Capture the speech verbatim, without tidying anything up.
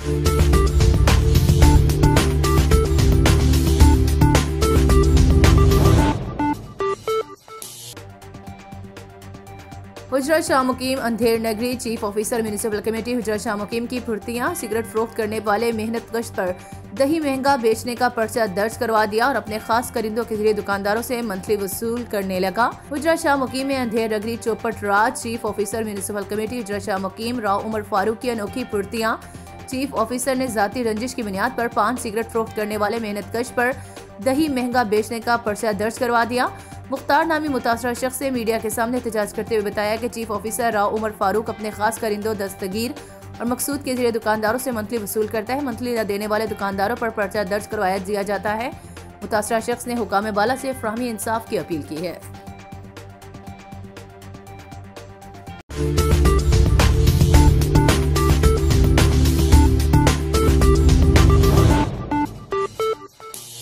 हुजरा शाह मुकीम अंधेर नगरी chief officer municipal committee Hujra Shah Mukeem की फुर्तियां सिगरेट फरोख्त करने वाले मेहनत कश पर दही महंगा बेचने का पर्चा दर्ज करवा दिया और अपने खास करिंदों के जरिए दुकानदारों से मंथली वसूल करने लगा। हुजरा शाह मुकीम में अंधेर नगरी चौपट राज chief officer municipal committee Hujra Shah Mukeem Rao Umar Farooq की अनोखी फुर्तियां। चीफ ऑफिसर ने जाती रंजिश की बुनियाद पर पांच सिगरेट फरोख्त करने वाले मेहनत कश पर दही महंगा बेचने का पर्चा दर्ज करवा दिया। मुख्तार नामी मुतासरा शख्स ने मीडिया के सामने एहतजाज करते हुए बताया कि चीफ ऑफिसर राव उमर फारूक अपने खास करिंदों दस्तगीर और मकसूद के जरिए दुकानदारों से मंथली वसूल करता है। मंथली न देने वाले दुकानदारों पर पर्चा दर्ज करवाया दिया जाता है। मुतासरा शख्स ने हुकाम बाला से फ्राहमी इंसाफ की अपील की है।